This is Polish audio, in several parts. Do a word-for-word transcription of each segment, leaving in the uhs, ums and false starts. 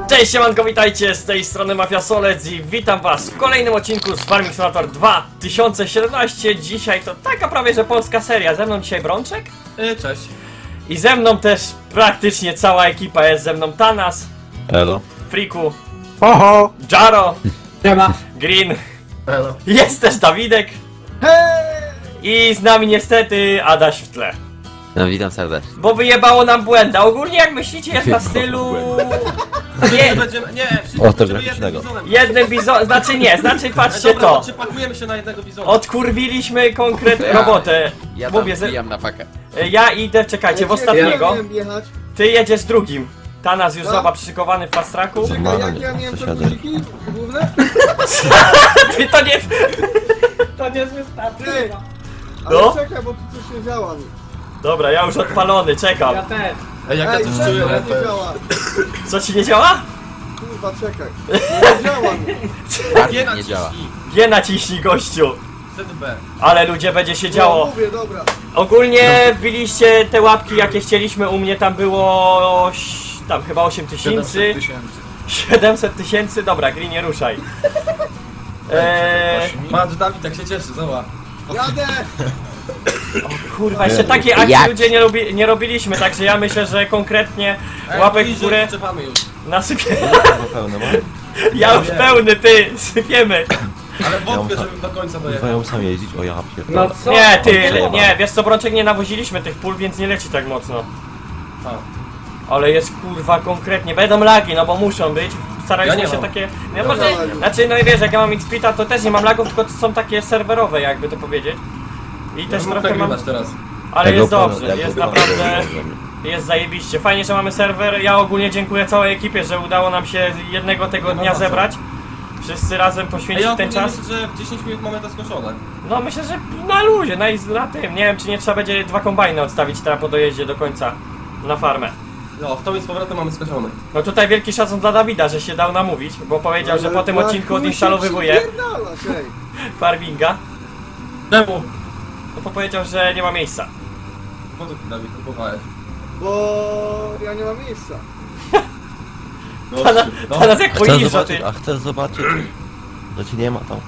Cześć, siemanko, witajcie, z tej strony Mafia Solec i witam was w kolejnym odcinku z Farming Simulator dwa tysiące siedemnaście. Dzisiaj to taka prawie że polska seria. Ze mną dzisiaj Brączek. Yy, cześć. I ze mną też praktycznie cała ekipa. Jest ze mną Tanas. Elo. Friku. Oho. Jaro. Siema. Green. Hello. Jest też Dawidek. Hej! I z nami niestety Adaś w tle. No witam serdecznie. Bo wyjebało nam błęda. Ogólnie jak myślicie jest na stylu... Nie, Będziemy, nie, wszyscy O, to będziemy graficznego. jednym bizonem. jednym bizon... Znaczy nie, znaczy patrzcie Dobra, to. Czy pakujemy się na jednego bizona? Odkurwiliśmy konkretną robotę. Ja Mówię, tam że... wbijam na pakę. Ja idę, czekajcie, w ostatniego. Jechać. Ty jedziesz drugim. Tanas już No. zobacz przyszykowany w fast tracku. Czekaj, Normalnie, jak ja miałem te sąsiady. guziki główne? Ty to nie... To nie wystarczy. Ty! Ale No. czekaj, bo tu coś nie działa mi. Dobra, ja już odpalony, czekam. Ej, jak ja Ej, coś czekaj, czuję, nie działa. Co ci nie działa? Kurwa, czekaj. Nie działa mi. G nie działa. naciśnij. G naciśnij, gościu. Wtedy B. Ale ludzie, będzie się No, działo. mówię, dobra. Ogólnie wbiliście te łapki, jakie chcieliśmy. U mnie tam było... ś- Tam chyba osiem tysięcy. siedemset tysięcy. Dobra, Green, nie ruszaj. Eee, Patrz, Dawid tak się cieszy, zobacz. Jadę! kurwa, jeszcze takiej akcji Jak? ludzie nie, lubi, nie robiliśmy, także ja myślę, że konkretnie Ej, łapek w bliżej górę Czepamy już. nasypiemy. Pełne mam. Ja już pełny, ty, sypiemy. Ale wątpię, Ja żebym do końca dojechał. Mają sam jeździć, o ja pierdolę. No nie, ty, Przejebane. nie, wiesz co, Brączek, nie nawoziliśmy tych pól, więc nie leci tak mocno. A. Ale jest kurwa konkretnie, będą lagi, no bo muszą być. Staraliśmy Ja nie się mam. takie... No, Ja może, mam lagi. znaczy, no i wiesz, jak ja mam X-Pita, to też nie mam lagów, tylko są takie serwerowe, jakby to powiedzieć. I też Też trochę mam... teraz. Ale Tego jest pana- dobrze, tego jest pana- naprawdę... Jest zajebiście. Fajnie, że mamy serwer. Ja ogólnie dziękuję całej ekipie, że udało nam się jednego tego Nie ma dnia za co. zebrać. Wszyscy razem Ej, poświęcić ja ten ogólnie czas. myślę, że w dziesięć minut mamy to skończone. No myślę, że na luzie, na, na tym. Nie wiem, czy nie trzeba będzie dwa kombajny odstawić teraz po dojeździe do końca na farmę. No, w to z powrotem mamy skończone. No tutaj wielki szacun dla Dawida, że się dał namówić, bo powiedział, że Ale po tym na odcinku chuj się odinstalowywuje przypierdalasz, ej. farminga. Czemu? No bo powiedział, że nie ma miejsca. Po co ty, Dawid, próbowałeś? Bo ja nie mam miejsca. No, Pana, no. Teraz jak Chcę boisz, że zobaczyć, ty a chcę zobaczyć, że ci nie ma tam.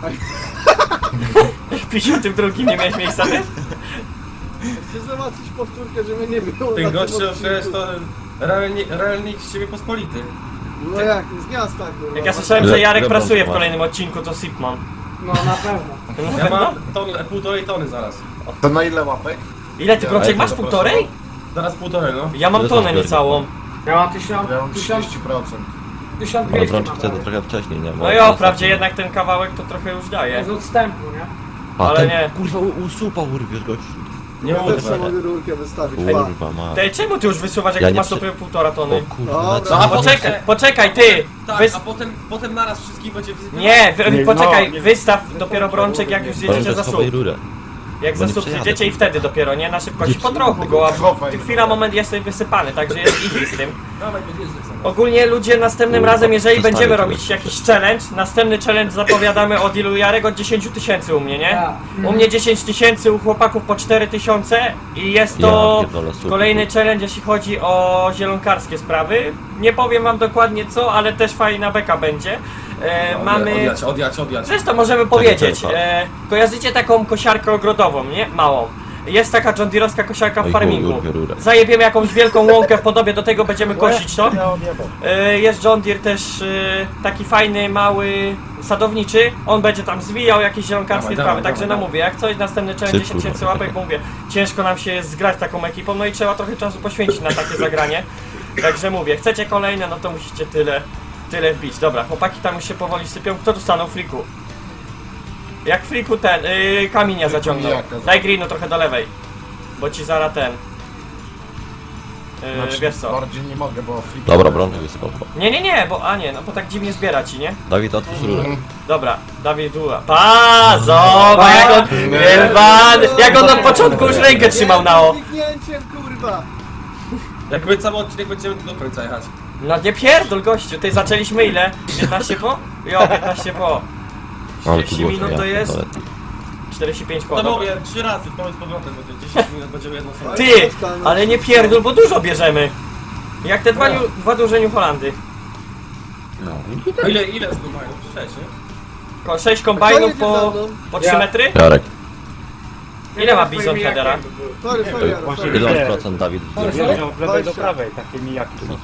w pięćdziesiątym drugim nie miałeś miejsca, ty? Chcę zobaczyć powtórkę, żeby nie było Ten na tym gościu odcinku. przecież to realnik, realnik z ciebie pospolity. No jak, z miasta kurwa. Jak ja słyszałem, że Le- Jarek Lebron pracuje w ma. kolejnym odcinku, to Sip mam. No na pewno. Ja mam ton, półtorej tony zaraz. To na ile łapek? Ile ty, Brączek, Ale masz to półtorej? Zaraz półtorej, no. Ja mam Ile tonę to zbiornik? niecałą. Ja mam tysiąc, Ja mam tysiąc, trzydzieści procent. tysiąc Ale dwieście Brączek mam chce to nawet. trochę wcześniej, nie? Bo No jo, ostatnio- wprawdzie jednak ten kawałek to trochę już daje. Z odstępu, nie? A, ale ten, nie. Kurwa, u, u supa urwiesz gościu. Nie Ja też mów, sobie mogę rurkę wystawić. Pa. Kurwa, ma. Ty, czemu ty już wysuwasz, jak Ja ty nie masz przy- dopiero półtora tony? O kurwa, Dobra. na co? No, a Poczekaj, poczekaj, ty! Tak, Wys... a potem, potem naraz wszystkich będzie wysypane. Nie, wy, Nie, poczekaj, no. wystaw dopiero Brączek, jak już zjedziecie za schowaj słup. rurę. Jak bo za nie słup przejadę. zjedziecie i wtedy dopiero, nie? Na szybkości Nie po trochu go, a Chowaj. ty chwila, moment jesteś wysypany, także jest easy z tym. Dawaj, będziesz sam. Ogólnie ludzie, następnym Kurwa, razem, jeżeli przestawię będziemy to robić jeszcze. jakiś challenge, następny challenge zapowiadamy od ilu, Jarek? Od dziesięć tysięcy u mnie, nie? Tak. U mnie dziesięć tysięcy, u chłopaków po cztery tysiące i jest to Ja pierdolę, super. kolejny challenge, jeśli chodzi o zielonkarskie sprawy. Nie powiem wam dokładnie co, ale też fajna beka będzie. E, mamy... Odjać, odjać, odjać. Zresztą możemy powiedzieć, czekaj. e, kojarzycie taką kosiarkę ogrodową, nie? Małą. Jest taka John Deere'owska kosiarka w Oj, farmingu. kurwa, rurę. Zajebiemy jakąś wielką łąkę w podobie do tego, będziemy kosić to. Ja odjebał. E, Jest John Deere też e, taki fajny, mały sadowniczy. On będzie tam zwijał jakieś zielonkarskie Dawaj, sprawy, dawaj, także no dawaj. mówię, jak coś następny challenge Cyk, dziesięć tysięcy kurwa. łapek, bo mówię, ciężko nam się jest zgrać taką ekipą, no i trzeba trochę czasu poświęcić na takie zagranie. Także mówię, chcecie kolejne, no to musicie tyle, tyle wbić. Dobra, chłopaki tam już się powoli sypią. Kto tu stanął? Friku. Jak Friku ten, yy, kamienia zaciągnął. jaka? Daj Greenu trochę do lewej. Bo ci zara ten. Yy, Znaczy, wiesz co? bardziej nie mogę, bo free. Dobra, Brączek wysypał chyba. Nie, nie, nie, bo a nie, no bo tak dziwnie zbiera ci, nie? Dawid, otwórz rurę. Dobra, Dawid Dula. Pa, zobacz jak on, wyrwany, jak on od początku już rękę trzymał na o. Kliknięciem, kurwa. Jak my cały odcinek będziemy do końca jechać. No nie pierdol gościu, ty zaczęliśmy ile? piętnaście po? Jo, piętnaście po. Ale tu trzydzieści było minut ja to jest? pierdolę. czterdzieści pięć po, No dobra. mówię, trzy razy, w z powrotem będzie dziesięć minut, będziemy jedną stronę. Ty, ale nie pierdol, bo dużo bierzemy. Jak te dwa, niu- dwa duże New Holandy. No. A ile, ile zdobywają? Sześć, nie? Ko- sześć Kto kombajnów jedzie za po, mną? po trzy Ja. metry? Jarek, Ile ma bizon headera? Sorry, sorry, Jaro, sorry. ile masz procent, Dawid? Jeżdżą od lewej do Dwadzieścia. prawej, takie mijaki są.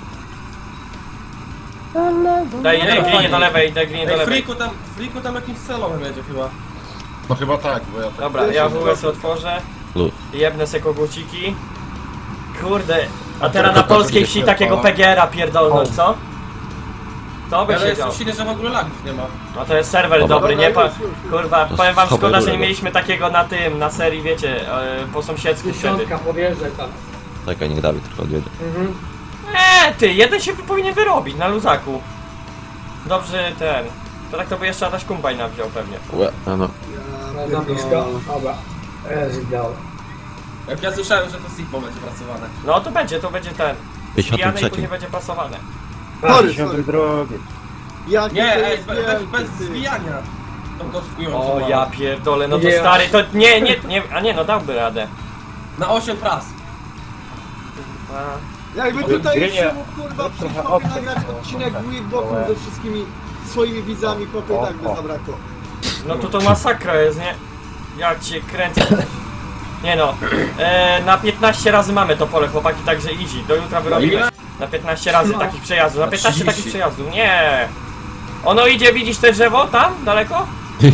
Daj jeden grinie do lewej, daj grinie do Ej, lewej. Friku tam, Friku tam jakimś celowym jedzie chyba. No chyba tak, bo ja tak... Dobra, ja W S otworzę. Luz. Jebnę se koguciki. Kurde, a A teraz to na to polskiej będzie wsi takiego świetna. P G R-a pierdolnąć, co? To by Ale się jestem działo. silny, że w ogóle lagów nie ma. No to jest serwer Dobra. dobry, nie? Pa, Dobra, już, już, już. kurwa, To powiem wam, schowaj szkoda, że nie rurę. mieliśmy takiego na tym, na serii, wiecie, e, po sąsiedzku wtedy. Dziesiątka, podjeżdżaj tam. Czekaj, niech Dawid tylko odjedzie. Mhm. Eee, ty, jeden się powinien wyrobić na luzaku. Dobrze, ten. To tak to by jeszcze Adaś kombajna wziął pewnie. Łe, no. No, Ja za blisko. pierdolę. Dobra. Jest ideał. Jak ja słyszałem, że to Sigma będzie pracowane. No to będzie, to będzie ten. pięćdziesiąt Zbijane i trzy. później będzie pasowane. Sorry, dziesiąty sorry. drugi. Jaki Nie, to ej, jest bez, bez, wielki, bez ty. zwijania. To kostkująco O, mało. ja pierdolę, no to Nie. stary, to nie, nie, nie, a nie, no dałby radę. Na osiem pras. A, Jakby tutaj Grynie. jeszcze mógł, kurwa Trochę przyjść chłopie obcy. nagrać odcinek Weird Boku ze wszystkimi swoimi widzami, chłopie, tak by zabrakło. no to to masakra jest, nie? Ja cię kręcę. Nie no, e, na piętnaście razy mamy to pole, chłopaki, także easy, do jutra wyrobimy. ile? Na piętnaście razy takich przejazdów, na Na piętnaście takich trzydzieści. przejazdów, nie. Ono idzie, widzisz te drzewo tam, daleko?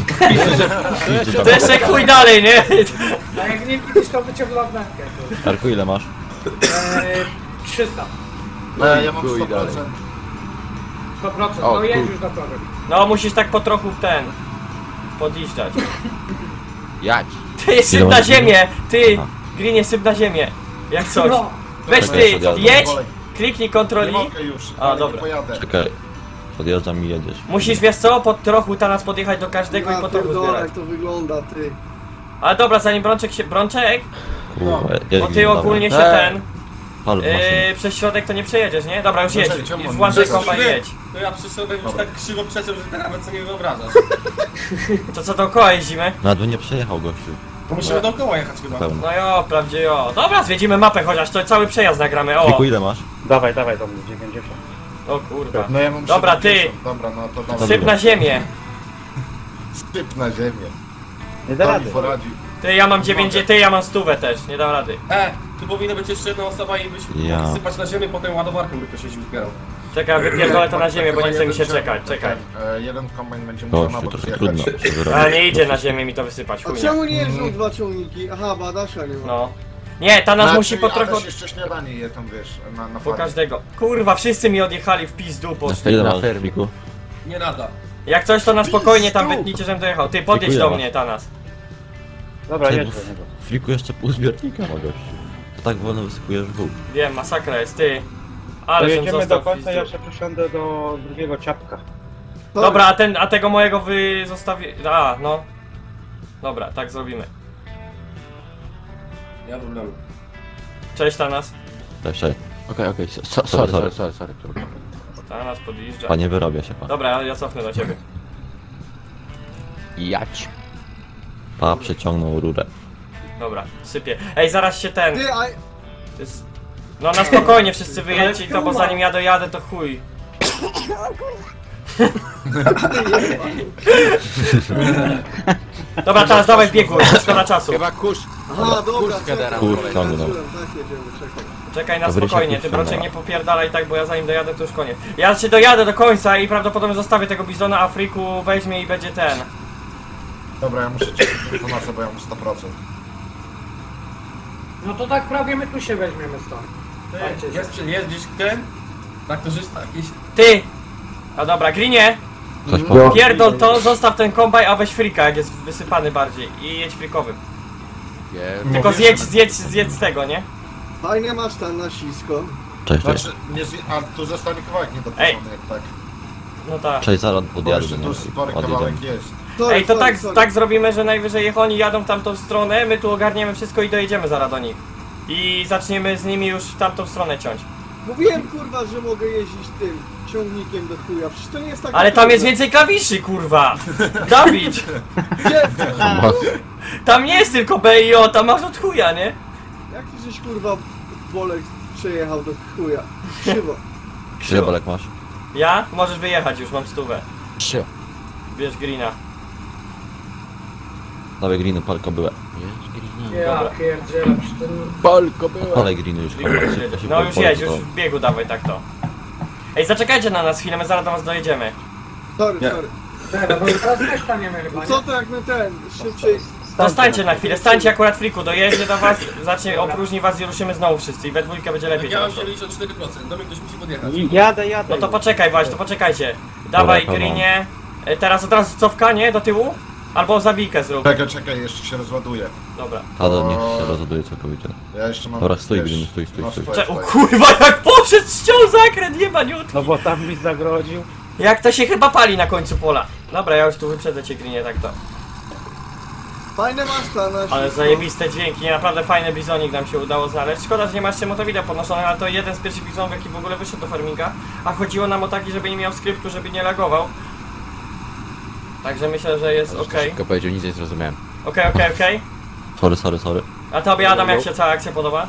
To jeszcze chuj dalej, nie? A jak nie widzisz, to wyciągnął wędkę. Jarku, ile masz? Eee, trzysta. E, ja mam Chuj sto dalej. procent. sto procent. O, No jedź kur- już do przodu. No musisz tak po trochu ten, podjeżdżać. Jadź. Ty, syp Ile na masz ziemię, ty, Aha. Grinie, syp na ziemię. Jak coś. No. Weź Czekaj, ty, podjadę. jedź, Wolej. kliknij Nie Ctrl I. mogę już, A, ale dobra. nie pojadę. Czekaj. Podjeżdżam i jedziesz. Musisz, wiesz co, po trochu teraz podjechać do każdego i Ja po trochu pierdolę, zbierać. jak to wygląda, ty. Ale dobra, zanim Brączek się, Brączek, Kurwa, bo ty ogólnie się ten, Pal yy, maszynę. przez środek to nie przejedziesz, nie? Dobra, już jedź, Czekaj, czemu on włączaj nie komba i Przyszedłem- jedź. To ja przyszedłem już Dobra. tak krzywo przeciął, że ty nawet sobie nie wyobrażasz. To co dookoła jeździmy? Nawet by nie przejechał gościu. To musimy dookoła jechać chyba. Pełno. No jo, wprawdzie jo. Dobra, zwiedzimy mapę chociaż, to cały przejazd nagramy, o. Friku, ile masz? Dawaj, dawaj do mnie, dziewięćdziesiąt. O kurwa. No ja mam Dobra, ty. siedemdziesiąt. Dobra, no to dawaj. Syp na ziemię. Syp na ziemię. Nie da To rady. mi poradzi. Ty, ja mam dziewięć, ty, ja mam stówę też, nie dam rady. E, tu powinna być jeszcze jedna osoba i byśmy Ja. mogli sypać na ziemię, potem ładowarką by to się zbierał. Czekaj, wypierdolę to na ziemię, bo nie chce mi się Jeden czekać, ciąg- czekaj. E, jeden kombajn będzie musiał na Gościu, bok trochę zjechać. trudno się Ale wyrobić. nie idzie na ziemię mi to wysypać, A chujnie. czemu nie jeżdżą dwa ciągniki? Aha, Badasza nie ma. No. Nie, ta nas Znaczy, musi po trochu... Adaś jeszcze śniadanie je tam, wiesz, na, na Po farmie. każdego. Kurwa, wszyscy mi odjechali w pizdu poszli. Ile masz, Friku? Nie nada. Jak coś to na spokojnie tam wytnijcie, żebym dojechał. Ty, podjedź Dziękuję do wam. mnie, Tanas. Dobra, Czekaj, jedź bo do niego. Friku jeszcze pół zbiornika ma gościu. To tak wolno wysypujesz w dół. Wiem, masakra jest, ty. Ale żem Dojedziemy został do w końca, ja pizdu. się przesiądę do drugiego ciapka. Dobra, a ten, a tego mojego wy zostawi... A, no. Dobra, tak zrobimy. Nie ma problemu. Cześć, Tanas. Cześć, cześć. Okej, okej, so, sorry, Sorry, sorry, sorry, sorry, sorry. Tanas podjeżdża. Panie, wyrobia się pan. Dobra, ja cofnę do ciebie. Jać. Pa przeciągnął rurę. Dobra, sypię. Ej, zaraz się ten... Ty, a... to jest- No na spokojnie wszyscy wyjedźcie i to, bo zanim ja dojadę to chuj. Dobra, teraz dawaj biegło, szkoda czasu. Chyba kurz. Aha, dobra, Kurz Kedera. czekaj. Kur wciągnął. Tak jedziemy, czekaj. Czekaj na Dobry spokojnie, się ty kurwa. Broczek nie popierdalaj tak, bo ja zanim dojadę to już koniec. Ja się dojadę do końca i prawdopodobnie zostawię tego bizona, a Friku weźmie i będzie ten. Dobra, ja muszę czekać informację, bo ja mam sto procent. No to tak prawie my tu się weźmiemy stąd. Dajcie się. Jest, jest gdzieś ten? Traktorzysta jakiś? Ty! A dobra, Grinie, Coś No. po... pierdol to, zostaw ten kombaj, a weź Frika, jak jest wysypany bardziej. I jedź Frikowym. Nie. Tylko zjedź, zjedź, zjedź z tego, nie? Fajnie masz tam na sisko. Cześć, cześć. Znaczy, nie zje... A tu zostanie kawałek niedopuszczony, jak tak. No tak. Cześć, zaraz Bo odjadę. jeszcze do tu niego i spory odjedziemy. kawałek jest. Sorry, Ej, to sorry, tak, sorry. tak zrobimy, że najwyżej jak oni jadą w tamtą stronę, my tu ogarniemy wszystko i dojedziemy zaraz do nich. I zaczniemy z nimi już w tamtą stronę ciąć. Mówiłem kurwa, że mogę jeździć tym ciągnikiem do chuja. Przecież to nie jest tak. Ale tam jest więcej klawiszy, kurwa! Dawid! Gdzie? Tam nie jest tylko B i O, tam masz od chuja, nie? Jak ty żeś kurwa Bolek przejechał do chuja? Krzywo. Ile bolek masz? Ja? Możesz wyjechać już, mam stówę. Trzy. Bierz greena. Dawaj greenu, palko byłe. Jest green. Ja Dobra. pierdzielę, przy tym... Polko była. Palej greenu już chyba. szybko się No już po- jedź, po- już w biegu dawaj tak to. Ej, zaczekajcie na nas chwilę, my zaraz do was dojedziemy. Sorry, Nie. sorry. Dobra, bo teraz też staniemy chyba, No nie? co to jak my ten, szybciej... Zostańcie na chwilę, stańcie akurat friku, dojedzie do was, zacznie, opróżni was i ruszymy znowu wszyscy i we dwójkę będzie lepiej Ja mam teraz. dziewięćdziesiąt cztery procent, do mnie ktoś musi podjechać. Jadę, jadę. No to poczekaj właśnie, to poczekajcie. Dawaj Dobra, greenie. E, Teraz od razu cofka, nie? Do tyłu? Albo zawijkę zrób. Czekaj, czekaj, jeszcze się rozładuje. Dobra. A do niech się rozładuje całkowicie. Ja jeszcze mam... Dobra, stój, wiesz, Green, stój, stój, no, stój. stoi, Cze o stoi. kurwa, jak poszedł, ściął zakręt, jebaniutki. No bo tam mi zagrodził. Jak to się chyba pali na końcu pola. Dobra, ja już tu wyprzedzę cię greenie, tak to. Fajne masz ta na Ale ślisko. zajebiste dźwięki, naprawdę fajny bizonik nam się udało znaleźć. Szkoda, że nie macie motowida podnoszone, ale to jeden z pierwszych bizonów, jaki w ogóle wyszedł do farminga. A chodziło nam o taki, żeby nie miał skryptu, żeby nie lagował. Także myślę, że jest ok. Szybko powiedział, nic nie zrozumiałem. Okej, okej, okej. Sorry, sorry, sorry. A tobie, Adam, jak się cała akcja podoba?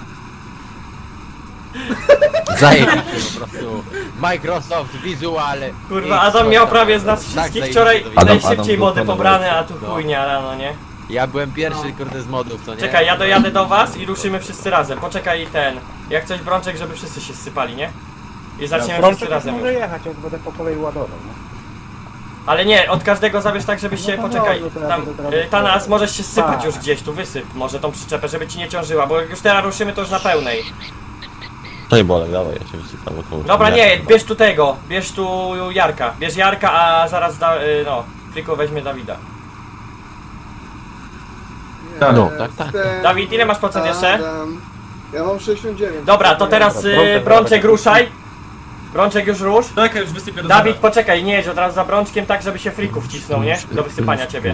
Zajebiście po prostu. Microsoft Visual. Kurwa, X, Adam coś miał tam. prawie z nas Tak, wszystkich zajebiście wczoraj to widziałem. Adam- najszybciej Adam mody był pobrane, a tu No. chujnia rano, nie? Ja byłem pierwszy, kurde, z modów, co nie? Czekaj, ja dojadę do was i ruszymy wszyscy razem. Poczekaj ten. Jak coś brączek, żeby wszyscy się sypali, nie? I zaczniemy wszyscy Prączek razem może już. jechać, jak będę po kolei ładował. No. Ale nie, od każdego zabierz tak, żebyś się, No to poczekaj, dobrze, to ja tam, będę teraz- y, Tanas, możesz się sypać Tak. już gdzieś, tu wysyp może tą przyczepę, żeby ci nie ciążyła, bo jak już teraz ruszymy, to już na pełnej. Cześć Bolek, dawaj, ja się wysypam około. Dobra, nie, Jarka. bierz tu tego, bierz tu Jarka, bierz Jarka, a zaraz, da, y, no, Fliko weźmie Dawida. No, tak, tak. Jestem Dawid, ile masz procent jeszcze? Adam. Ja mam sześćdziesiąt dziewięć. Dobra, to teraz y, Brączek ruszaj. Brączek już rusz. Czekaj, już wysypię do Dawid, zera. poczekaj, nie jedź od razu za Brączkiem tak, żeby się Friku wcisnął, nie? Do wysypania ciebie.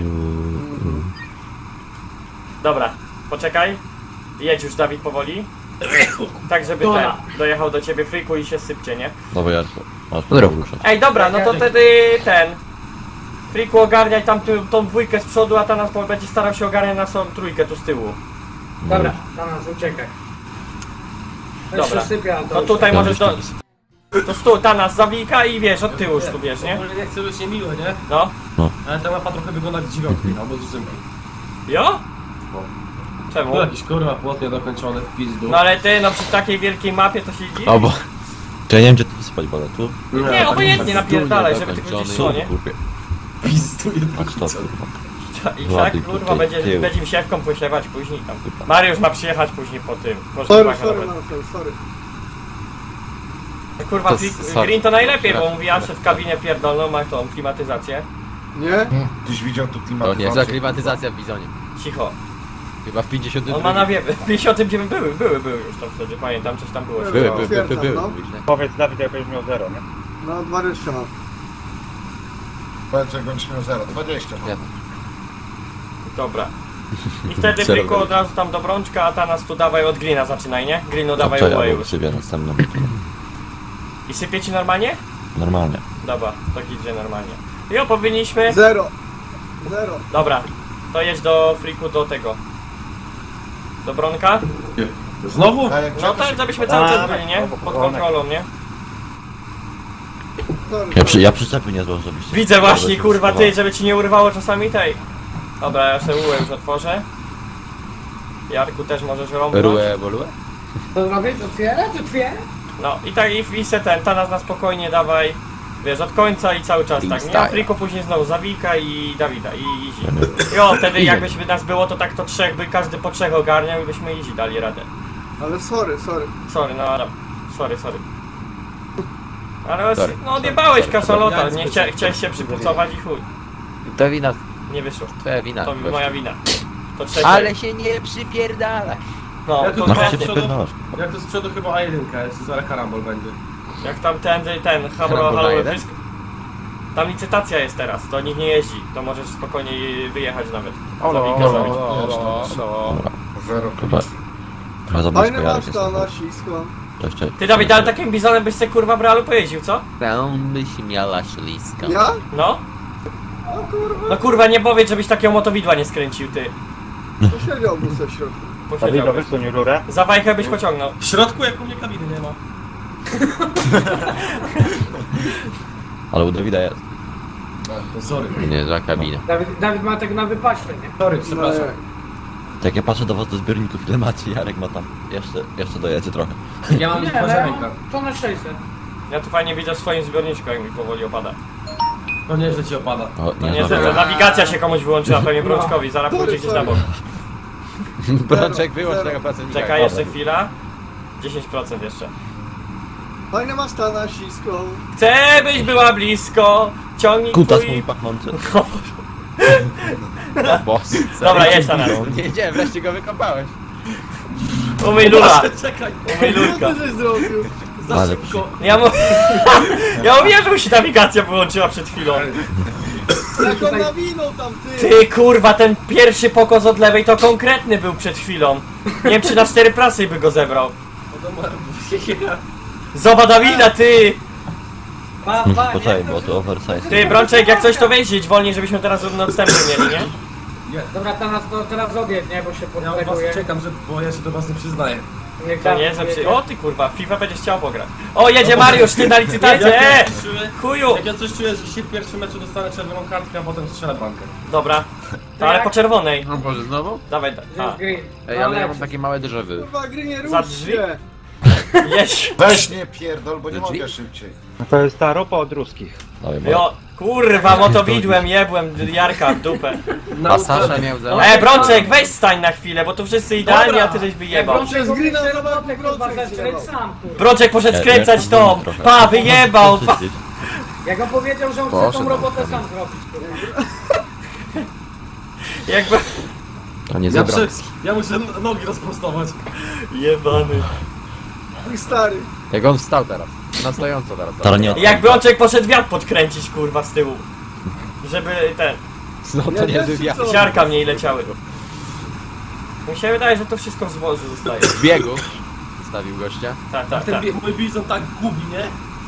Dobra, poczekaj. Jedź już, Dawid, powoli. Tak, żeby ten, dojechał do ciebie Friku i się sypcie, nie? Dawaj Jarko, masz Dobra. prawo ruszać. Ej, dobra, no to wtedy ten... Friku, ogarniaj tam ty, tą dwójkę z przodu, a Tanas będzie starał się ogarniać na tą trójkę tu z tyłu. Dobra, na nas uciekaj. To Dobra. się sypia, to No już- tutaj Ja możesz do... gdzieś To stu, Tanas zawika i wiesz, od tyłu już tu wiesz, nie? Ogólnie nie chcę być niemiły, nie? No. Ale ta mapa trochę wygląda jak dziewiątki albo z ósemki. Jo? Czemu? Tu jakiś kurwa płot niedokończony w pizdu. No ale ty, no przy takiej wielkiej mapie to się dziwi. O bo... To ja nie wiem gdzie to wysypać Bolek, tu? Nie, obojętnie napierdalaj, żeby tylko gdzieś szło, nie? Kurwie. Pizdu Patrz to, kurwa. I Ładuj tak, kurwa, tutaj będzie, tył. będzie mi siewką posiewać później tam. Mariusz ma przyjechać później po tym. Może Sorry, chłopaka sorry, nawet. Marcel, sorry. Kurwa, To Fli- sorry. Green to najlepiej, bo mówi, ja w kabinie pierdolną, ma tą klimatyzację. Nie? Tyś widział tu To klimatyzację? nie, za klimatyzacja w Bizonie. Cicho. Chyba w pięćdziesiątym On ma na wie... pięćdziesiątym dziewięć były, były, były już tam wtedy, pamiętam, coś tam było. Były, były, były, Potwierdzam, były. no. były. Powiedz Dawid, jak będziesz miał zero, nie? No, dwadzieścia mam. Powiedz jak będziesz miał zero, dwadzieścia. Ja. Dobra. I wtedy Zero Friku od razu tam do Brączka, a Tanas tu dawaj od Greena zaczynaj, nie? Greenu dawaj Dobrze, away ja już. wysypię następną. I sypie ci normalnie? Normalnie. Dobra, to idzie normalnie. Jo, powinniśmy... Zero. Zero. Dobra, to jedź do Friku do tego. Do Bronka? Znowu? A jak No czego to się- żebyśmy cały czas A, byli, nie? no, Pod Bronek. kontrolą, nie? Sorry, Ja, przy, sorry. ja przyczepy nie złożę, żebyście... Widzę właśnie, żebyście kurwa, ty, wysypowali. żeby ci nie urwało czasami tej. Dobra, ja sobie ułę już otworzę. Jarku też możesz rąbnąć. Ruę, bolue? To zrobić? Otwierać? Otwierać? No i tak, i, i se ten, Tanas na spokojnie dawaj. Wiesz, od końca i cały czas tak, nie? A Freestyle. Friku później znowu Zawika i Dawida i Easy. Jo, wtedy jakbyśmy nas było, to tak to trzech by każdy po trzech ogarniał i byśmy Easy dali radę. Ale sorry, sorry. Sorry, no Adam. Sorry, sorry. Ale Sorry. no odjebałeś Sorry. kasalota, Sorry. nie chcia, chciałeś się przypucować i chuj. To wina, Nie wyszło. twoja wina. To gościu. moja wina. To trzecie. Ale się nie przypierdalaj. No, Ja tu to No chyba się z nie przodu, pierdolasz. jak to z przodu chyba A jeden jest, zaraz karambol będzie. jak tam ten, ten, habro, Karambol na halo, jeden? wysk... Tam licytacja jest teraz, to nikt nie jeździ. To możesz spokojnie wyjechać nawet. Zawika zrobić. Zero. Chyba... Chyba za blisko Fajne Jarek masz jest. ta na ślisko. Cześć, cześć. Ty Dawid, ale takim bizonem byś se kurwa w realu pojeździł, co? Tam byś miała śliska. Ja? No? No kurwa, No kurwa, nie powiedz, żebyś takiego motowidła nie skręcił, ty. posiedziałbym sobie w środku. Dawida, Posiedziałbyś. wysuń rurę. Za wajchę byś pociągnął. W środku jak u mnie kabiny nie ma. Ale u Dawida jest. To sorry. Nie, za kabinę. Dawid, Dawid ma tego na wypaśle, nie? Sorry, przepraszam. Tak ja patrzę do was do zbiorników, ile macie, Jarek ma tam. Jeszcze, jeszcze dojedzie trochę. Ja mam Nie, dwa ale ja ziarenka. mam to na sześćset. Ja tu fajnie widzę w swoim zbiorniczku, jak mi powoli opada. To nie, że ci opada. O, No nie, nie, dobra. że nawigacja się komuś wyłączyła, pewnie Brączkowi, zaraz pójdzie gdzieś na bok. Brączek, wyłącz Zero. tego pracownika. Czekaj jeszcze chwila. dziesięć procent jeszcze. Fajne masz ta na śliską. Chcę byś była blisko, ciągnij Kutas twój... mój pachnący. Boss. Dobra, jedź na nas. Nie wiedziałem, wreszcie go wykopałeś. Umyj lula, Czekaj, umyj Co lulka. ty żeś zrobił? za Ale szybko. Ja mu... Ja mówię, że mu się nawigacja wyłączyła przed chwilą. Jak on nawinął tam, ty! Ty kurwa, ten pierwszy pokos od lewej to konkretny był przed chwilą. Nie wiem czy na cztery prasy by go zebrał. Zobacz Dawida, ty! Pa, pa, Poczekaj, nie? bo to oversize. Ty Brączek, jak coś to weź wolniej, żebyśmy teraz równo odstępy mieli, nie? Dobra, teraz, to, teraz obieg, nie? Bo się Ja od was podleguje. czekam, że, bo ja się do was nie przyznaję. Niech To nie, Dawid że przy... jedzie. O ty kurwa, FIFA będziesz chciał pograć. O, jedzie Mariusz, ty na licytację, e! Chuju! Jak ja coś czuję, że dzisiaj w pierwszym meczu dostanę czerwoną kartkę, a potem strzelę bankę. Dobra. To ale po czerwonej. No Boże, znowu? Dawaj, Gdzie a, jest green? Ej, ale ja mam takie małe drzewy. Kurwa, gry nie Za rusz drzwi? się! jeź! Weź nie pierdol, bo nie Drzwi? mogę szybciej. No to jest ta ropa od ruskich. Dawaj, bo... Jo, kurwa, motowidłem jebłem Jarka w dupę. A Sasza miał za... E, Brączek, weź stań na chwilę, bo tu wszyscy idealnie, a ty żeś wyjebał. Brączek Przez grina chce zobacz, robotę, kurwa, Brączek zastrzelać zjebał. sam, kurwa. Brączek poszedł Ja- skręcać ja tą. trochę. Pa, wyjebał, pa. Wszyscy- Jak on powiedział, że on chce Poszedł tą robotę tam. sam zrobić, kurwa. Jakby... To nie Ja, zebrał. przy, ja muszę n- nogi rozprostować. Jebany. Mój stary. Jak on wstał teraz. Na stojąco teraz. Teraz nie Jak Brączek poszedł wiatr podkręcić, kurwa, z tyłu. Żeby ten... No to Ja nie wiesz, wywiad. co? Siarka mniej leciały. Mi się wydaje, że to wszystko w zbożu zostaje. W biegu. Zostawił gościa. Tak, tak, Ten tak. bi mój bizon tak gubi, nie?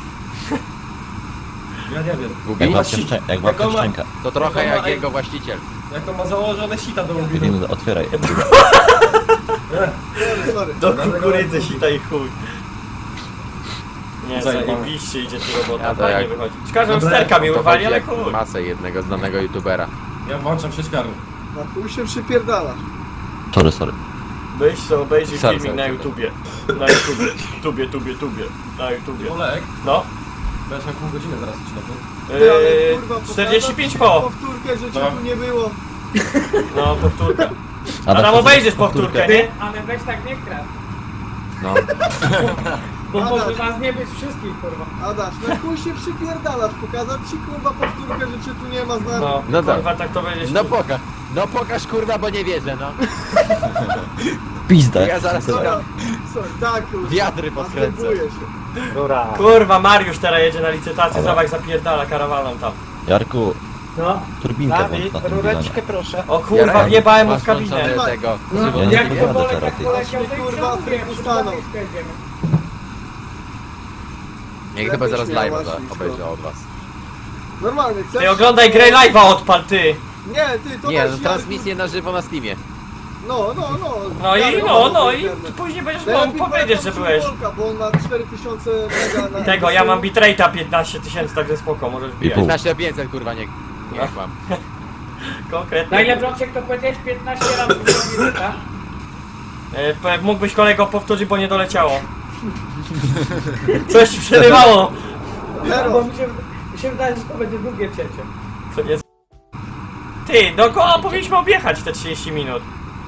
Ja nie wiem. Gubi? Jak ma babcia si- szczę- jak jak babcia on ma- szczęka. To trochę Jak on jak ma- jego właściciel. Jak on ma założone sita do mobilu. Kevin, otwieraj. Sorry, sorry. Do kukurydzy sita i chuj. Nie, Zajebane. zajebiście idzie tu robota, Ja to fajnie jak- wychodzi. Szkoda, że Dobra, sterka mi To urwali, chodzi ale jak chuj. masę jednego znanego youtubera. Ja włączam sieczkarnię. Na chuj się przypierdalasz. Sorry, sorry. Weź sobie obejrzyj Sorry, filmik sorry, na sorry. YouTubie. Na YouTubie. Tubie, tubie, tubie. Na YouTubie. Olek, No. będziesz na pół godziny zaraz odcinek. Ty, ale Yy, kurwa, czterdzieści pięć pokazać po. powtórkę, że cię No. tu nie było. No, powtórka. Adam, Adam, to obejrzysz powtórkę. powtórkę, nie? Ale weź tak nie kradł. No. Bo Adaś. może nas nie być wszystkich, kurwa. Adaś, na chuj się przypierdalasz. Pokazać ci kurwa powtórkę, że cię tu nie ma z nami. No, No tak. kurwa, tak to będziesz. No pokaż. No pokaż kurwa, bo nie wierzę, no. Pizda. Ja zaraz Dobra, sorry, tak kurwa. Wiatry podkręcę. Następuje się. Rura. Kurwa, Mariusz teraz jedzie na licytację, zobacz jak zapierdala karawaną tam. Jarku, No. turbinkę Dawid, włącz na tym bizonie. rureczkę proszę. O kurwa, wjebałem mu w kabinę. Masz tego. No, Ja nie jak jadę to Bolek teraz, jak ty. poleciał, to Kurwa, kurwa, Afryku staną. Niech chyba zaraz Lepiej live'a śmiałaś, za- obejrzę od was. Normalnie, chcesz? Ty oglądaj grę live'a odpal, ty. Nie, ty, to Nie, weź, no Jarku. transmisję na żywo na Steamie. No, no, no. No i Jarek, no, no i internet. później będziesz Najlepiej mógł powiedzieć, że polecam byłeś. Bolka, bo on ma cztery tysiące mega na... Tego, ja mam bitrate'a piętnaście tysięcy, także spoko, możesz I wbijać. pół. piętnaście pięćset kurwa, nie, nie kłam. Na Konkretnie. ile Brączek to powiedziałeś? piętnaście razy w minuta. E, p- mógłbyś kolego powtórzyć, bo nie doleciało. Coś przerywało. Bo Zero. mi się, mi się wydaje, że to będzie długie cięcie. To nie... Ty, dookoła powinniśmy objechać te trzydzieści minut.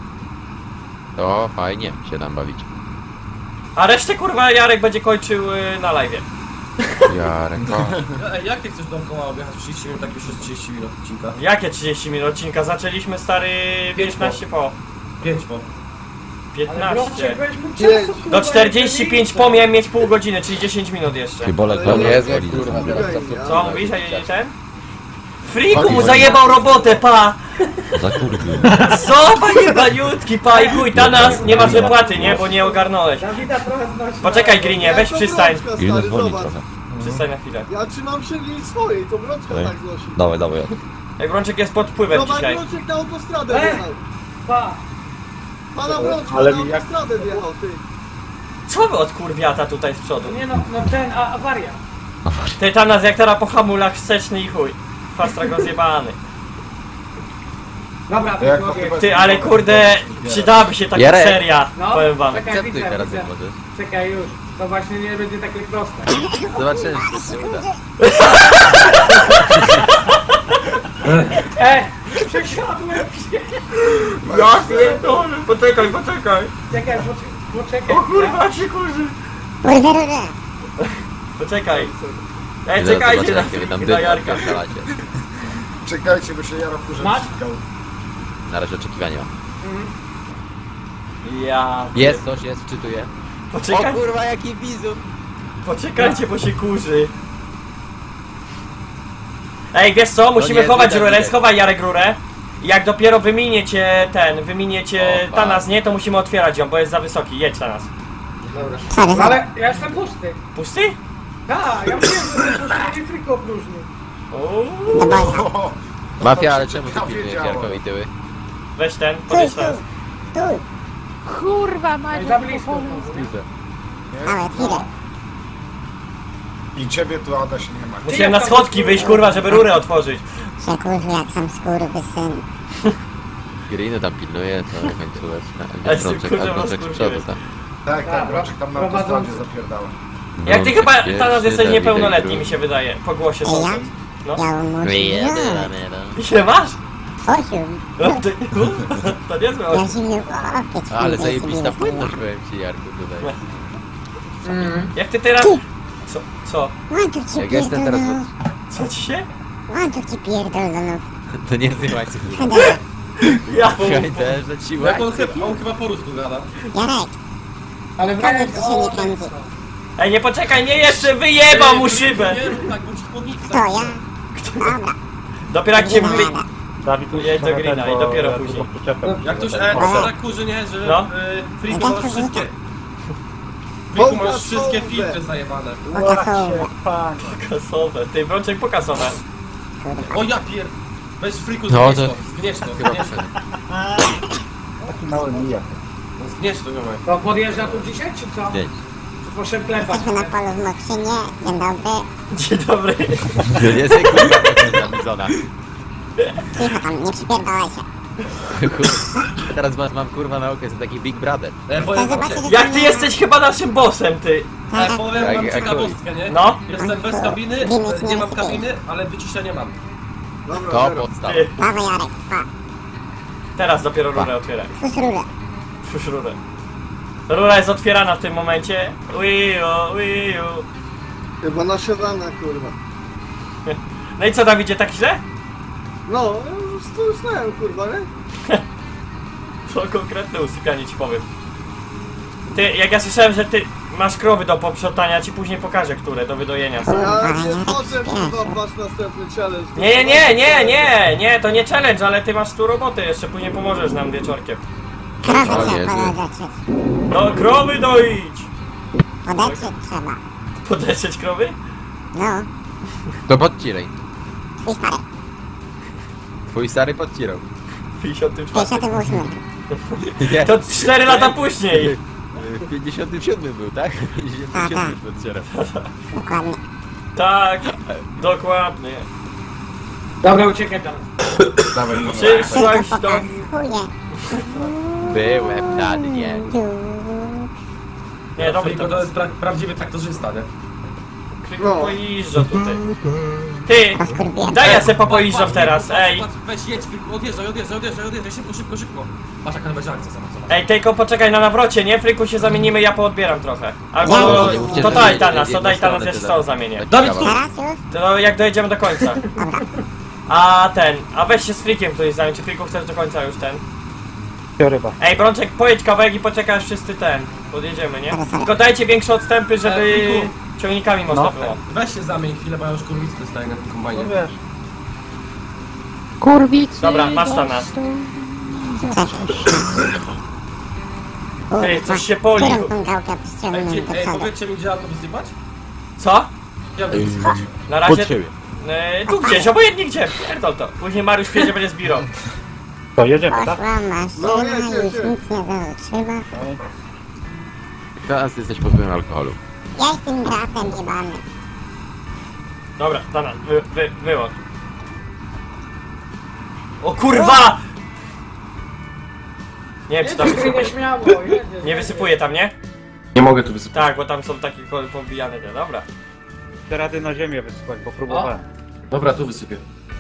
To fajnie się tam bawić. A resztę kurwa Jarek będzie kończył y, na live'ie. Jarek, o. Ej, jak ty chcesz dookoła objechać trzydzieści minut, tak już jest trzydzieści minut odcinka? Jakie trzydzieści minut odcinka? Zaczęliśmy stary piętnaście po. pięć po. Ale Brączek piętnaście. weź mu Pięć. czasu, kurwa, Do czterdzieści pięć jeszcze po miałem mieć pół godziny, czyli dziesięć minut jeszcze. Ty Bolek, To dobra, nie jest woli jak kurwa, za- teraz Spokojnie, Co a- mówisz, a nie ten? Friku mu zajebał robotę, pa! Zakurwił. Zobacz jebaniutki, pa i chuj, ta nas nie masz wypłaty, nie? Bo nie ogarnąłeś. Dawida trochę znosi. Poczekaj Grinie, weź to przystań. Brączka, Ile stary, zwolni zobacz. trochę. Przystań na chwilę. Ja trzymam się linii swojej, to Brączka Okej. tak znosi. Dawaj, dawaj. Jak Brączek jest pod wpływem Zobacz, dzisiaj. Brączek na autostradę E! wjechał. Pa. Pana Brączka Ale na mi jak- autostradę wjechał, ty. Co wy od kurwiata tutaj z przodu? Nie no, no ten, a, awaria. Ty tam nas jak teraz po hamulach wsteczny i chuj. Fast go zjebany. Dobra, To jak Friku, to odjedź. chyba- Ty, ale kurde, przydałaby się taka Jarek. seria, No, powiem wam. czekaj, Akceptuj widzę, teraz widzę. jak możesz. Czekaj już, to właśnie nie będzie takie proste. Zobaczymy, czy się uda. E, przesiadłem się. Ja pierdolę, poczekaj, poczekaj. Czekaj, poczekaj, poczekaj. O kurwa, się kurzy. Poczekaj. Ej, Zaraz czekajcie zobaczę, na jakie wy tam chwilę, na dym Jarka. odpierdalacie. Czekajcie, bo się Jaro kurze Masz? ścigał. Na razie oczekiwania. Ja... Jest coś, jest, czytuję. Poczekaj, kurwa, jaki bizum! poczekajcie, bo się kurzy. Ej, wiesz co, musimy nie, chować widać, rurę, widać. schowaj Jarek rurę. Jak dopiero wyminiecie ten, wyminiecie O, Tanas, nie, to musimy otwierać ją, bo jest za wysoki. Jedź Tanas. No ale ja jestem pusty. Pusty? Tak, ja wiem, że jestem pusty, nie Friku opróżny. Uuu, O, Mafia, ale czemu ty Ja pilnujesz wiedziałem. Jarkowi tyły? weź ten, podjedź teraz. Kurwa, No macie i za blisko. znowu, nie? I ciebie tu Adaś nie ma. Musiałem na schodki wyjść, kurwa, żeby rurę otworzyć. Przekurzył jak sam skurwysyn. Grino tam pilnuje, to końcóweczka. A Ale gdzie Brączek, kurwa, a Brączek z rozkurwiłeś. przodu tam. Tak, A, tak, Brączek tam na prowadzący. autostradzie zapierdała. Jak ty Brączek chyba, pierwszy, Tanas jesteś Dawidek niepełnoletni, mi drugi. się wydaje, po głosie Ej, ja? sąsiad. No. Ja mu Ile masz? Osiem. No to, to niezłe Ja osiem. zimny łokieć. Ale zajebista płynność powiem ci, Jarku, tutaj. Jak ty teraz... Co? Co? Łańcuch ci Jak jestem teraz pierdolą. Co ci się? Łańcuch ci pierdolą. To nie zdychajcie. Ja Słuchaj, też, że ci Jak on łańcuch. chyba, on chyba po rusku gada. Jarek, Ale Kamil wręcz, ci się nie o, kręci. Ej, nie poczekaj, nie jeszcze wyjebał mu szybę! Nie rób tak, bo ci chłodnicy To ja? Dobra. Dopiero jak cię wy... Dobra. Dawid, Jedź do Greena i dopiero później. Jak ktoś e, to tak kurzy, nie? Że No. y, Friku masz wszystkie... Friku masz wszystkie filtry zajebane. Pokasowe. Kasowe, ty Brączek pokasowe. O ja pier... Weź Friku, No, zgniesz to- to, zgniesz to, Chyba zgniesz to. Taki mały mijak. No, zgniesz to, ziomek. To podjeżdża tu dzisiaj, czy co? Dzień. Czy proszę klepać? Jesteśmy na polu w Mokrzynie. Dzień dobry. Dzień dobry. To nie jest kurwa Amazona. Cicho tam, nie przypierdalaj się. Teraz was mam kurwa na oku, jestem taki Big Brother. E, Chcę powiem wam, zobaczyć, Jak ty jesteś chyba naszym bossem, ty. e, powiem Jak- wam jak ciekawostkę, nie? No. Jestem bez kabiny, e, nie mam kabiny, ale wyciszenia mam. Dobra, To dobra. podstawa. Ty. Dawaj Jarek, pa. Teraz dopiero rurę otwieraj. Twórz rurę. Twórz rurę. Rura jest otwierana w tym momencie. Uiu, uiu. Chyba nasiadana, kurwa. No i co, Dawidzie, tak źle? No, ja już tu usnąłem, kurwa, nie? To konkretne usypianie ci powiem. Ty, jak ja słyszałem, że ty masz krowy do poprzątania, ci później pokażę, które do wydojenia są. Ja nie wchodzę, kurwa, w wasz następny challenge. Nie, nie, nie, nie, nie, to nie challenge, ale ty masz tu robotę jeszcze, później pomożesz nam wieczorkiem. Krowy O, trzeba Jezu. podetrzeć. No, krowy doić! Podetrzeć trzeba. Podeszeć krowy? No, To podcieraj. twój stary. Twój stary podcierał. pięćdziesiątym czwartym. pięćdziesiąty ósmy. Nie. To cztery lata później! W pięćdziesiątym siódmym był, tak? W pięćdziesiątym siódmym podcierał. Dokładnie. Tak, dokładnie. Dobra, uciekaj tam. Dawaj, Przyszłaś do... Chuje. Byłem na dnie. Nie, dobry Friku to to jest pra prawdziwy traktorzysta, nie? Krzyku pojeżdża tutaj. Ty, Rozkurwiłem. daj ja se popojeżdżam teraz, ej. Patrz, weź, jedź, Friku, odjeżdżaj, odjeżdżaj, odjeżdżaj, odjeżdżaj, szybko, szybko, szybko. Patrz jaka będzie akcja, zobacz, zobacz. Ej, tylko poczekaj na nawrocie, nie? Fryku się zamienimy, ja poodbieram trochę. Albo, Nie, nie mówcie, to że daj nie- Tanas, nie- to daj jedną Tanas, ja stronę się z tyle. tą zamienię. Tak, Dawid, działa. Teraz już? To jak dojedziemy do końca. Dobra. A ten, a weź się z Frikiem któryś zamień, czy Friku chcesz do końca już ten? Ryba. Ej, Brączek, pojedź kawałek i poczekaj aż wszyscy ten, podjedziemy, nie? Tylko dajcie większe odstępy, żeby E, Friku. ciągnikami można No. było. Weź się zamień chwilę, bo ja już kurwicy dostaję na tym kombajnie. No wiesz. Kurwicy. Dobra, masz Tanas. Ej, coś się poli. Którą tą gałkę Ej, ściągnąłem gdzie, do ej, przodu? powiedzcie mi, gdzie mam to wysypać? Co? Gdzie mam to wysypać? Na Pod razie... siebie. E, tu gdzieś, obojętnie gdzie, pierdol to. Później Mariusz przyjedzie, będzie zbirał. To jedziemy, tak? Poszła No, maszyna, jedź, już jedź, jedź. nic nie zatrzyma. Teraz jesteś pod wpływem alkoholu. Ja jestem gratem jebany. Dobra, Dana, wy, wy, wyłącz. O kurwa! Nie wiem czy tam Jedziesz, nie wysypuje. śmiało, jedziesz. Nie wysypuje tam, nie? Nie mogę tu wysypać. Tak, bo tam są takie kol- pobijane, nie? Dobra. Te rady na ziemię wysypać, bo próbowałem. Dobra, tu wysypię.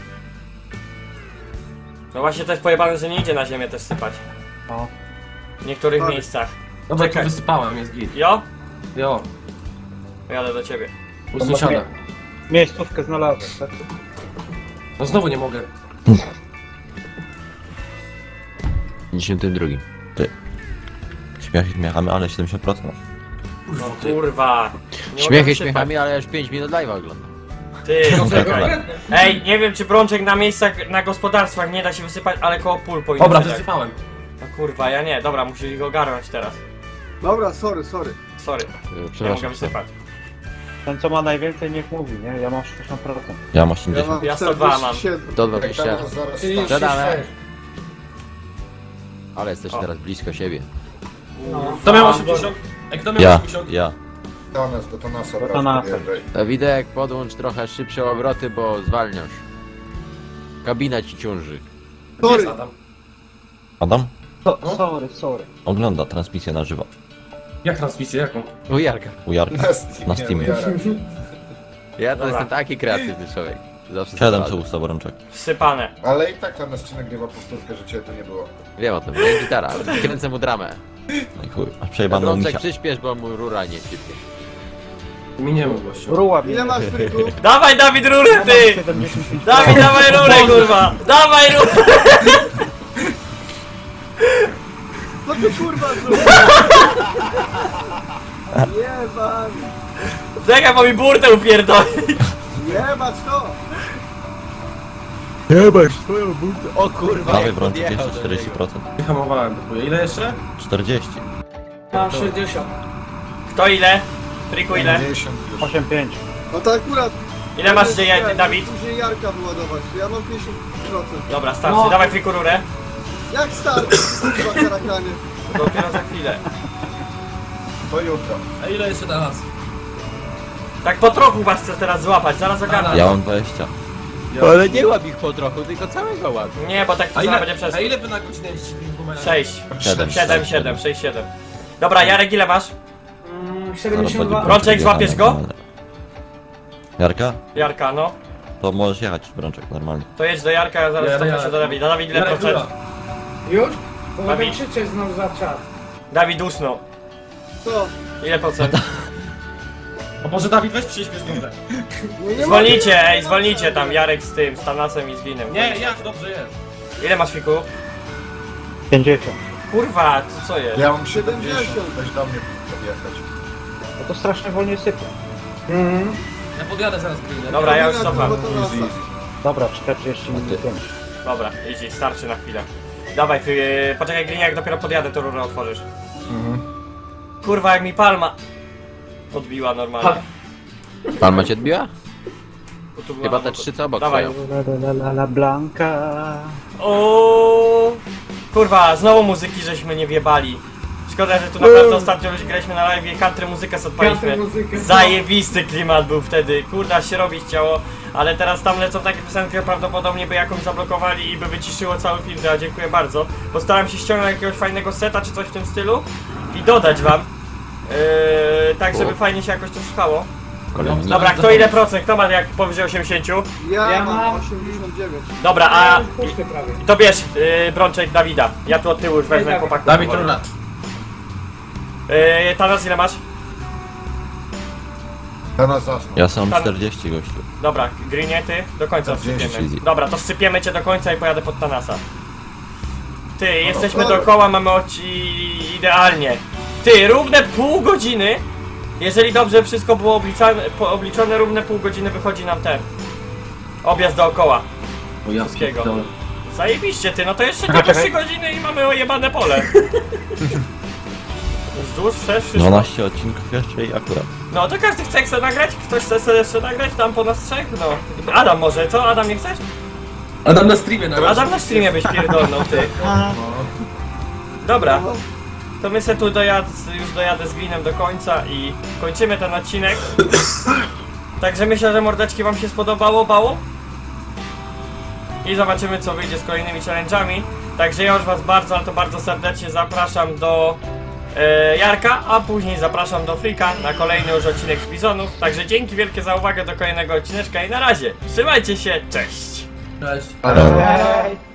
No właśnie to jest pojebane, że nie idzie na ziemię też sypać. No. W niektórych Tak. miejscach. Dobra, Czekaj. tu wysypałem, jest git. Jo? Jo, Jadę do ciebie. u sąsiada. Miejscówkę znalazłem, tak? No znowu nie mogę. pięćdziesiąt dwa. Śmiechy śmiechamy, ale siedemdziesiąt procent. No kurwa. Nie mogę Śmiechy wysypać. śmiechami, ale już pięć minut live'a oglądam. Ty, czekaj. Ej, nie wiem czy brączek na miejscach, na gospodarstwach nie da się wysypać, ale koło pól powinno Dobra, się tak. wysypałem. No kurwa, ja nie. Dobra, muszę ich ogarnąć teraz. Dobra, sorry, sorry. Sorry, E, nie mogę Przepraszam. wysypać. Ten co ma najwięcej niech mówi, nie? Ja mam sześćdziesiąt procent. Ja mam Ja osiemdziesiąt. mam Ja sto dwa mam. czterdzieści siedem. Do dwadzieścia. Teraz zaraz Czyli start. Zadane. sześć, Ale jesteśmy O. teraz blisko siebie. no. Kto miał A, osiemdziesiąt? Ej, kto miał Ja, osiemdziesiąt? ja. Tanas, do Tanasa, Do brat, Tanasa. podjeżdżaj. Dawidek, podłącz trochę szybsze obroty, bo zwalniasz. Kabina ci ciąży. Gdzie Sorry. jest Adam? Adam So, sorry, sorry. ogląda transmisję na żywo. Jak transmisję, jaką? O Jarka. U Jarka. Na Steamie. Na Steamie. Jarek. Ja to Dobra. jestem taki kreatywny człowiek. Zawsze siedem sobie co usta Brączek. Wsypane. Ale i tak Tanas ci nagrywa powtórkę, że cię tu nie było. Wiem o tym, nie gitara, ale kręcę mu dramę. No i chuj, a przejebano Brączek misia. przyspiesz, bo mu rura nie sypie. Mi nie mógł gościu. Ruła mi. Ile masz friku? Dawaj Dawid rurę ty! siedemdziesiąt pięć. Dawid, dawaj rurę kurwa! Dawaj rurę! Co ty kurwa zrobiłeś? Jebać! Czekaj, bo mi burtę upierdoli! Jebać to! O kurwa, Dawaj jak Brączek, podjechał jeszcze do czterdzieści niego. procent. Wyhamowałem do chuja. Ile jeszcze? czterdzieści. Mam sześćdziesiąt. Kto ile? Friku ile? pięćdziesiąt już. osiem pięć. No to akurat... Ile masz gdzie Chciałem Dawid? Później Jarka wyładować, ja mam pięćdziesiąt procent. Dobra, starczy. No. Dawaj Friku rurę. Jak starczy? Kurwa karakanie. Dopiero za chwilę. Do jutra. A ile jeszcze teraz? Tak po trochu was chcę teraz złapać, zaraz ogarnę. Ja mam dwadzieścia. Ale nie łap ich po trochu, tylko całego łap. Nie, bo tak to A zaraz ile, będzie przez... a ile wy na godzinę jeździcie tym numerem? sześć. Siedem. siedem, siedem, sześć, siedem. Dobra, Jarek ile masz? Mm, siedemdziesiąt dwa. Brączek, złapiesz go? Jarka? Jarka, no. To możesz jechać Brączek, normalnie. To jedź do Jarka, ja zaraz Ja- cofnę ja- się do Dawida. Dawid ile Jarek, procent? rura. Już? Bo Dawid. będę krzyczeć znowu za czat. Dawid usnął. Co? Ile procent? O Boże, Dawid, weź przyspiesz numerę. No nie Zwolnijcie, ej, zwolnijcie tam Jarek z tym, z Tanasem i z Winem. Nie, jak, dobrze jest. Ile masz Fiku? pięćdziesiąt. Kurwa, to co jest? Ja mam siedemdziesiąt. siedemdziesiąt. Weź do mnie podjechać. No to strasznie wolniej sypie. Mhm. Ja podjadę zaraz greenem. Dobra, ja już Powinna cofam. kurwa Tanasa. Dobra, czterdzieści pięć. Dobra, easy, starczy na chwilę. Dawaj, yy, poczekaj Grinia, jak dopiero podjadę, to rurę otworzysz. Kurwa, jak mi palma odbiła normalnie. Palma cię odbiła? Bo tu była Chyba na te boku. trzy co obok Dawaj. stoją. La la la la la Blanka. O, kurwa, znowu muzyki żeśmy nie wjebali. Szkoda, że tu naprawdę ostatnio ludzie graliśmy na live i country muzykę sobie odpaliśmy. Country muzykę. Zajebisty klimat był wtedy, kurde, aż się robić chciało. Ale teraz tam lecą takie piosenki, że prawdopodobnie by jakąś zablokowali i by wyciszyło cały film, ja dziękuję bardzo. Postaram się ściągnąć jakiegoś fajnego seta czy coś w tym stylu i dodać wam. Yy, tak, żeby O. fajnie się jakoś to słuchało. Kolejny. Dobra, kto ile procent? Kto ma jak powyżej osiemdziesiąt? Ja, Ja mam mam- osiemdziesiąt dziewięć. Dobra, A... a Pusty prawie. to bierz yy, Brączek Dawida. Ja tu od tyłu już wezmę Dawid. chłopaków. Dawid, powoli. rura. Yy, Tanas ile masz? Tanas zasnął. Ja sam Tam- czterdzieści gościu. Dobra, Greenie, ty do końca czterdzieści. wsypiemy. Dobra, to sypiemy cię do końca i pojadę pod Tanasa. Ty, jesteśmy dobra. dookoła, mamy oci idealnie. Ty, równe pół godziny. Jeżeli dobrze wszystko było obliczane, po- obliczone, równe pół godziny wychodzi nam ten objazd dookoła. O ja Wszystkiego. pierdolę. Zajebiście ty, no to jeszcze tylko trzy godziny i mamy ojebane pole. Wzdłuż, wszerz, wszystko. dwanaście odcinków jeszcze i akurat. No to każdy chce chce nagrać? Ktoś chce sobie jeszcze nagrać? Tam po nas trzech? No. Adam może, co? Adam nie chcesz? Adam na streamie na Adam na streamie byś pierdolnął, ty. Dobra. To my se tu dojad, już dojadę z Greenem do końca i kończymy ten odcinek. Także myślę, że mordeczki wam się spodobało, bało. I zobaczymy, co wyjdzie z kolejnymi challenge'ami. Także ja już was bardzo, ale to bardzo serdecznie zapraszam do e, Jarka, a później zapraszam do Freaka na kolejny już odcinek z Bizonów. Także dzięki wielkie za uwagę do kolejnego odcineczka i na razie. Trzymajcie się, cześć! Cześć. Ale... Hej.